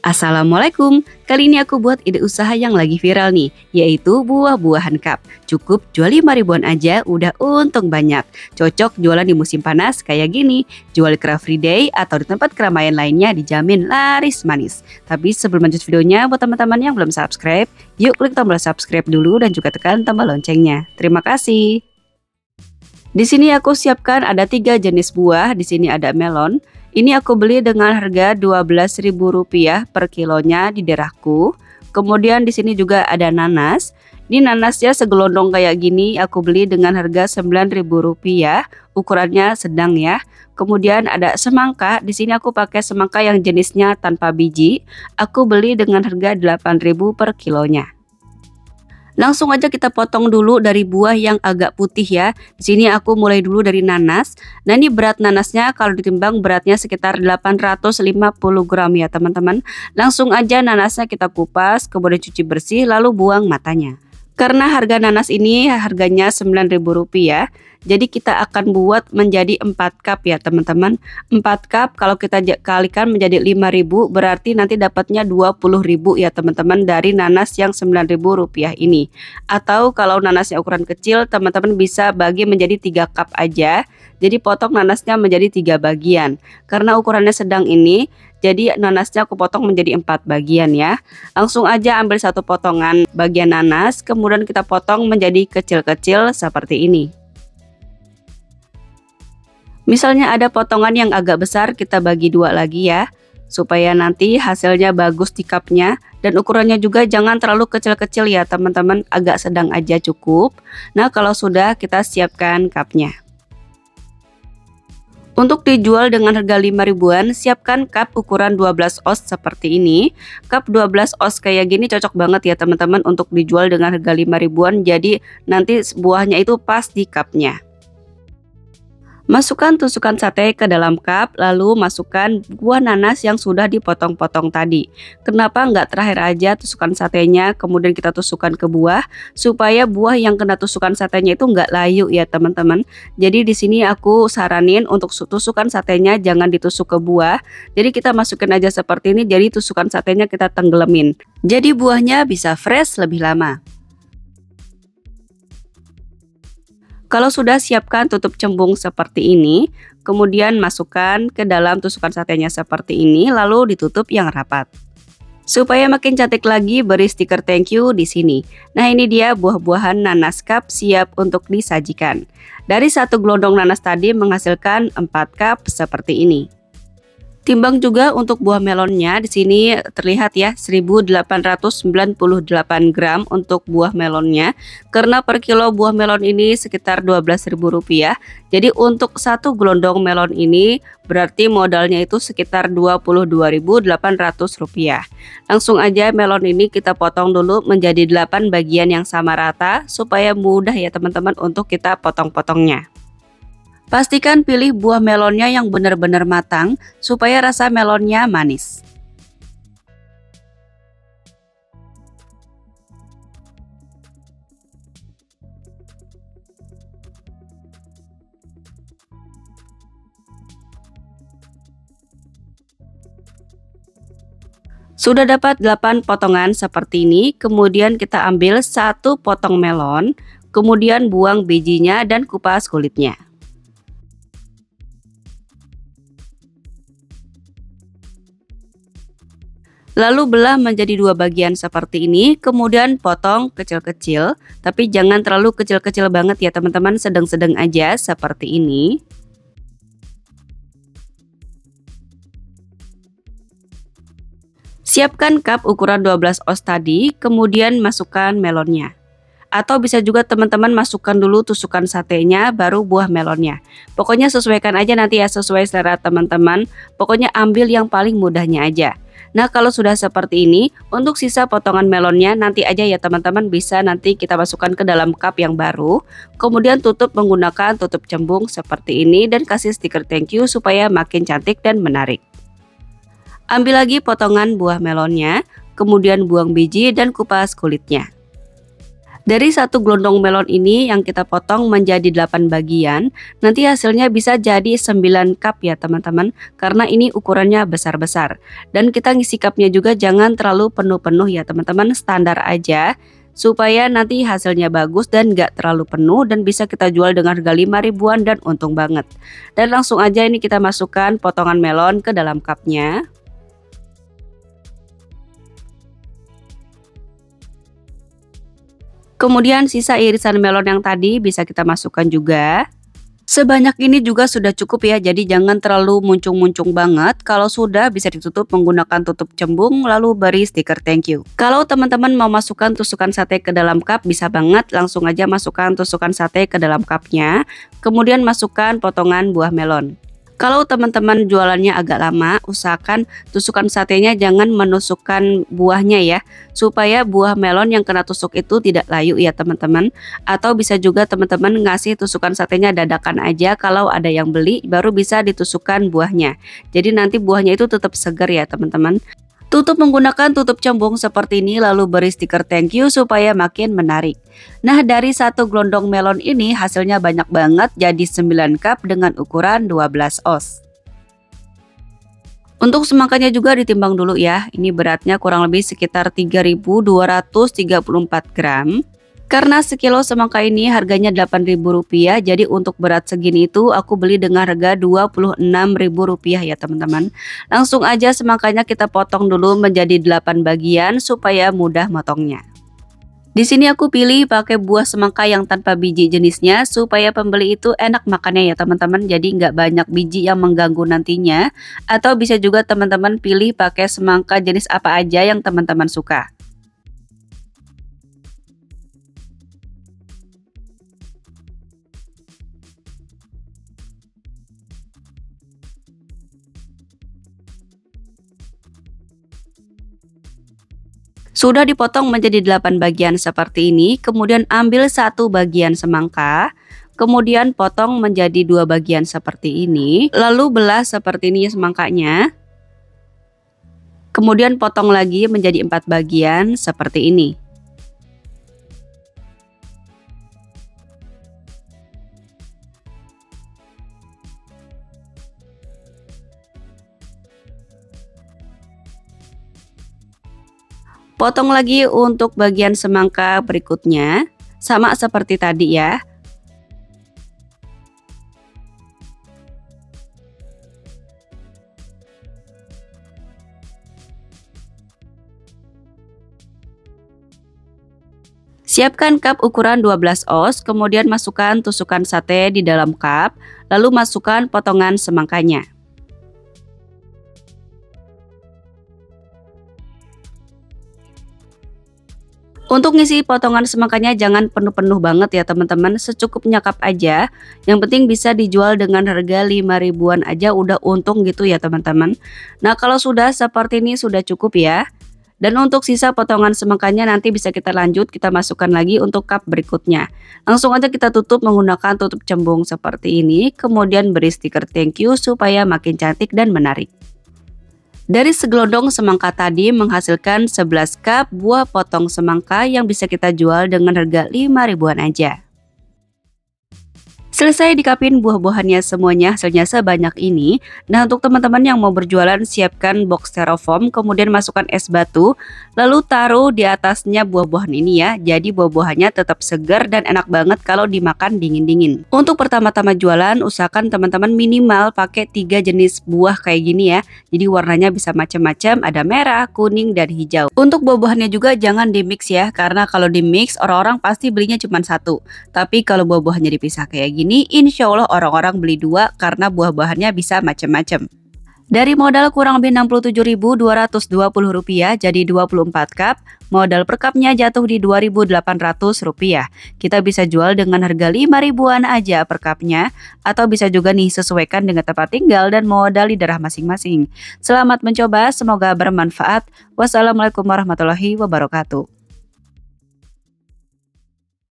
Assalamualaikum, kali ini aku buat ide usaha yang lagi viral nih, yaitu buah-buahan cup. Cukup jual 5 ribuan aja udah untung banyak. Cocok jualan di musim panas kayak gini, jual di Car Free Day atau di tempat keramaian lainnya dijamin laris manis. Tapi sebelum lanjut videonya, buat teman-teman yang belum subscribe, yuk klik tombol subscribe dulu dan juga tekan tombol loncengnya. Terima kasih. Di sini aku siapkan ada 3 jenis buah, di sini ada melon. Ini aku beli dengan harga Rp12.000 per kilonya di daerahku. Kemudian di sini juga ada nanas. Ini nanasnya segelondong kayak gini, aku beli dengan harga Rp9.000. Ukurannya sedang ya. Kemudian ada semangka. Di sini aku pakai semangka yang jenisnya tanpa biji. Aku beli dengan harga Rp8.000 per kilonya. Langsung aja kita potong dulu dari buah yang agak putih ya. Di sini aku mulai dulu dari nanas. Nah, ini berat nanasnya kalau ditimbang beratnya sekitar 850 gram ya teman-teman. Langsung aja nanasnya kita kupas, kemudian cuci bersih lalu buang matanya. Karena harga nanas ini harganya Rp9.000, jadi kita akan buat menjadi 4 cup ya teman-teman. 4 cup kalau kita kalikan menjadi 5.000 berarti nanti dapatnya 20.000 ya teman-teman dari nanas yang Rp9.000 ini. Atau kalau nanasnya ukuran kecil, teman-teman bisa bagi menjadi 3 cup aja. Jadi potong nanasnya menjadi 3 bagian. Karena ukurannya sedang ini, jadi nanasnya aku potong menjadi 4 bagian ya. Langsung aja ambil satu potongan bagian nanas, kemudian kita potong menjadi kecil-kecil seperti ini. Misalnya ada potongan yang agak besar, kita bagi 2 lagi ya, supaya nanti hasilnya bagus di cupnya. Dan ukurannya juga jangan terlalu kecil-kecil ya teman-teman, agak sedang aja cukup. Nah, kalau sudah, kita siapkan cupnya. Untuk dijual dengan harga 5 ribuan, siapkan cup ukuran 12 oz seperti ini. Cup 12 oz kayak gini cocok banget ya teman-teman untuk dijual dengan harga 5 ribuan. Jadi nanti buahnya itu pas di cupnya. Masukkan tusukan sate ke dalam cup, lalu masukkan buah nanas yang sudah dipotong-potong tadi. Kenapa nggak terakhir aja tusukan satenya, kemudian kita tusukkan ke buah, supaya buah yang kena tusukan satenya itu nggak layu ya teman-teman. Jadi di sini aku saranin untuk tusukan satenya jangan ditusuk ke buah. Jadi kita masukin aja seperti ini, jadi tusukan satenya kita tenggelamin. Jadi buahnya bisa fresh lebih lama. Kalau sudah, siapkan tutup cembung seperti ini, kemudian masukkan ke dalam tusukan satenya seperti ini, lalu ditutup yang rapat. Supaya makin cantik lagi, beri stiker thank you di sini. Nah, ini dia buah-buahan nanas cup siap untuk disajikan. Dari satu gelondong nanas tadi menghasilkan 4 cup seperti ini. Timbang juga untuk buah melonnya, di sini terlihat ya 1898 gram untuk buah melonnya. Karena per kilo buah melon ini sekitar Rp12.000. Jadi untuk satu gelondong melon ini berarti modalnya itu sekitar Rp22.800. Langsung aja melon ini kita potong dulu menjadi 8 bagian yang sama rata supaya mudah ya teman-teman untuk kita potong-potongnya. Pastikan pilih buah melonnya yang benar-benar matang supaya rasa melonnya manis. Sudah dapat 8 potongan seperti ini, kemudian kita ambil satu potong melon, kemudian buang bijinya dan kupas kulitnya. Lalu belah menjadi 2 bagian seperti ini, kemudian potong kecil-kecil, tapi jangan terlalu kecil-kecil banget ya teman-teman, sedang-sedang aja seperti ini. Siapkan cup ukuran 12 oz tadi, kemudian masukkan melonnya. Atau bisa juga teman-teman masukkan dulu tusukan satenya baru buah melonnya. Pokoknya sesuaikan aja nanti ya, sesuai selera teman-teman. Pokoknya ambil yang paling mudahnya aja. Nah, kalau sudah seperti ini, untuk sisa potongan melonnya nanti aja ya teman-teman, bisa nanti kita masukkan ke dalam cup yang baru. Kemudian tutup menggunakan tutup cembung seperti ini dan kasih stiker thank you supaya makin cantik dan menarik. Ambil lagi potongan buah melonnya, kemudian buang biji dan kupas kulitnya. Dari satu gelondong melon ini yang kita potong menjadi 8 bagian, nanti hasilnya bisa jadi 9 cup ya teman-teman, karena ini ukurannya besar-besar. Dan kita ngisi cupnya juga jangan terlalu penuh-penuh ya teman-teman, standar aja, supaya nanti hasilnya bagus dan gak terlalu penuh dan bisa kita jual dengan harga 5 ribuan dan untung banget. Dan langsung aja ini kita masukkan potongan melon ke dalam cupnya. Kemudian sisa irisan melon yang tadi bisa kita masukkan juga. Sebanyak ini juga sudah cukup ya, jadi jangan terlalu muncung-muncung banget. Kalau sudah bisa ditutup menggunakan tutup cembung lalu beri stiker thank you. Kalau teman-teman mau masukkan tusukan sate ke dalam cup bisa banget, langsung aja masukkan tusukan sate ke dalam cupnya. Kemudian masukkan potongan buah melon. Kalau teman-teman jualannya agak lama, usahakan tusukan satenya jangan menusukkan buahnya ya, supaya buah melon yang kena tusuk itu tidak layu ya teman-teman. Atau bisa juga teman-teman ngasih tusukan satenya dadakan aja, kalau ada yang beli baru bisa ditusukkan buahnya. Jadi nanti buahnya itu tetap segar ya teman-teman. Tutup menggunakan tutup cembung seperti ini lalu beri stiker thank you supaya makin menarik. Nah, dari satu gelondong melon ini hasilnya banyak banget, jadi 9 cup dengan ukuran 12 oz. Untuk semangkanya juga ditimbang dulu ya. Ini beratnya kurang lebih sekitar 3.234 gram. Karena sekilo semangka ini harganya Rp8.000, jadi untuk berat segini itu aku beli dengan harga Rp26.000 ya teman-teman. Langsung aja semangkanya kita potong dulu menjadi 8 bagian supaya mudah motongnya. Di sini aku pilih pakai buah semangka yang tanpa biji jenisnya supaya pembeli itu enak makannya ya teman-teman. Jadi nggak banyak biji yang mengganggu nantinya. Atau bisa juga teman-teman pilih pakai semangka jenis apa aja yang teman-teman suka. Sudah dipotong menjadi 8 bagian seperti ini, kemudian ambil satu bagian semangka, kemudian potong menjadi 2 bagian seperti ini, lalu belah seperti ini semangkanya. Kemudian potong lagi menjadi 4 bagian seperti ini. Potong lagi untuk bagian semangka berikutnya, sama seperti tadi ya. Siapkan cup ukuran 12 oz, kemudian masukkan tusukan sate di dalam cup, lalu masukkan potongan semangkanya. Untuk ngisi potongan semangkanya jangan penuh-penuh banget ya teman-teman, secukupnya cup aja. Yang penting bisa dijual dengan harga 5 ribuan aja udah untung gitu ya teman-teman. Nah, kalau sudah seperti ini sudah cukup ya. Dan untuk sisa potongan semangkanya nanti bisa kita lanjut, kita masukkan lagi untuk cup berikutnya. Langsung aja kita tutup menggunakan tutup cembung seperti ini, kemudian beri stiker thank you supaya makin cantik dan menarik. Dari segelondong semangka tadi menghasilkan 11 cup buah potong semangka yang bisa kita jual dengan harga 5 ribuan aja. Selesai dikapin buah-buahannya semuanya, hasilnya sebanyak ini. Nah, untuk teman-teman yang mau berjualan, siapkan box styrofoam, kemudian masukkan es batu, lalu taruh di atasnya buah-buahan ini ya. Jadi buah-buahannya tetap segar dan enak banget kalau dimakan dingin-dingin. Untuk pertama-tama jualan, usahakan teman-teman minimal pakai 3 jenis buah kayak gini ya. Jadi warnanya bisa macam-macam, ada merah, kuning, dan hijau. Untuk buah-buahannya juga jangan di-mix ya, karena kalau di-mix orang-orang pasti belinya cuma satu. Tapi kalau buah-buahannya dipisah kayak gini, insya Allah orang-orang beli 2 karena buah-buahannya bisa macam-macam. Dari modal kurang lebih Rp67.220 jadi 24 cup, modal per cupnya jatuh di Rp2.800. Kita bisa jual dengan harga 5 ribuan aja per cupnya, atau bisa juga nih sesuaikan dengan tempat tinggal dan modal di daerah masing-masing. Selamat mencoba, semoga bermanfaat. Wassalamualaikum warahmatullahi wabarakatuh.